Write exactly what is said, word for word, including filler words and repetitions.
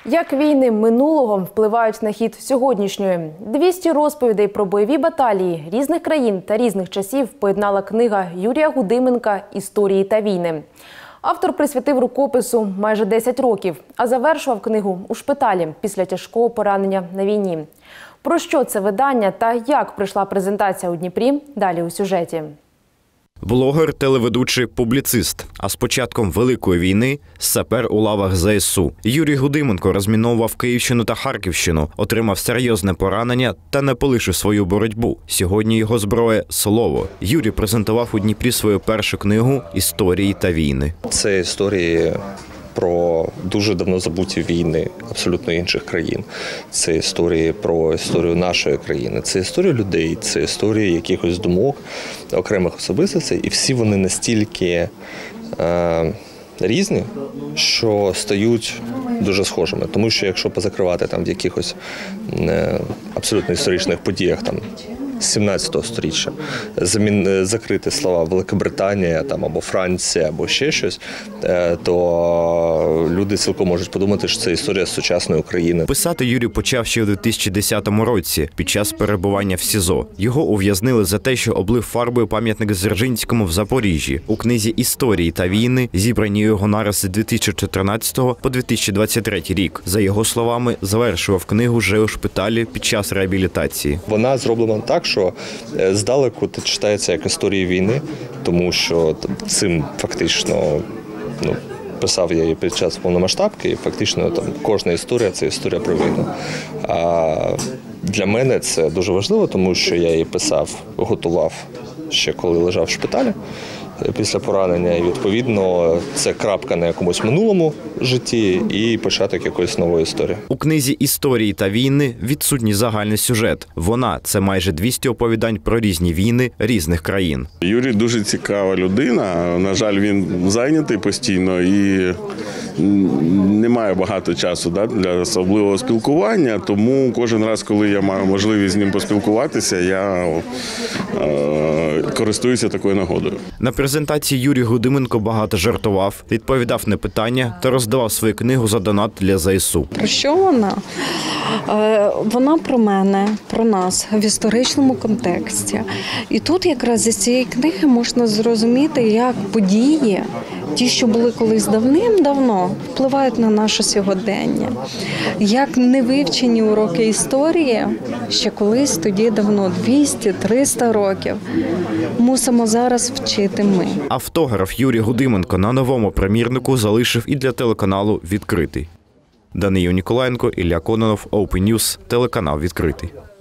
Як війни минулого впливають на хід сьогоднішньої? двісті розповідей про бойові баталії різних країн та різних часів поєднала книга Юрія Гудименка «Історії та війни». Автор присвятив рукопису майже десять років, а завершував книгу у шпиталі після тяжкого поранення на війні. Про що це видання та як пройшла презентація у Дніпрі – далі у сюжеті. Блогер, телеведучий, публіцист. А з початком Великої війни – сапер у лавах зе ес у. Юрій Гудименко розміновував Київщину та Харківщину, отримав серйозне поранення та не полишив свою боротьбу. Сьогодні його зброя – слово. Юрій презентував у Дніпрі свою першу книгу «Історії та війни». Це історії про дуже давно забуті війни абсолютно інших країн. Це історії про історію нашої країни, це історія людей, це історії якихось думок, окремих особистостей. І всі вони настільки е, різні, що стають дуже схожими. Тому що якщо позакривати там в якихось е, абсолютно історичних подіях там, сімнадцятого сторіччя, закрити слова Великобританія там, або Франція, або ще щось, то люди цілком можуть подумати, що це історія сучасної України. Писати Юрій почав ще у дві тисячі десятому році, під час перебування в СІЗО. Його ув'язнили за те, що облив фарбою пам'ятник Дзержинському в Запоріжжі. У книзі «Історії та війни» зібрані його нариси з дві тисячі чотирнадцятого по дві тисячі двадцять третій рік. За його словами, завершував книгу вже у шпиталі під час реабілітації. Вона зроблена так, що здалеку читається як історії війни, тому що цим фактично ну, писав я її під час повномасштабки, і фактично там кожна історія – це історія про війну. А для мене це дуже важливо, тому що я її писав, готував ще коли лежав в шпиталі після поранення, і відповідно це крапка на якомусь минулому житті і початок якоїсь нової історії. У книзі «Історії та війни» відсутній загальний сюжет. Вона – це майже двісті оповідань про різні війни різних країн. Юрій дуже цікава людина. На жаль, він зайнятий постійно і немає багато часу да, для особливого спілкування, тому кожен раз, коли я маю можливість з ним поспілкуватися, я е, користуюся такою нагодою. На презентації Юрій Гудименко багато жартував, відповідав на питання та роздавав свою книгу за донат для зе ес у. Про що вона? Вона про мене, про нас в історичному контексті. І тут якраз із цієї книги можна зрозуміти, як події, ті, що були колись давним-давно, впливають на наше сьогодення. Як невивчені уроки історії, ще колись тоді давно, двісті-триста років, мусимо зараз вчити ми. Автограф Юрій Гудименко на новому примірнику залишив і для телеканалу «Відкритий». Даниїл Ніколаєнко, Ілля Кононов, Open News, телеканал «Відкритий».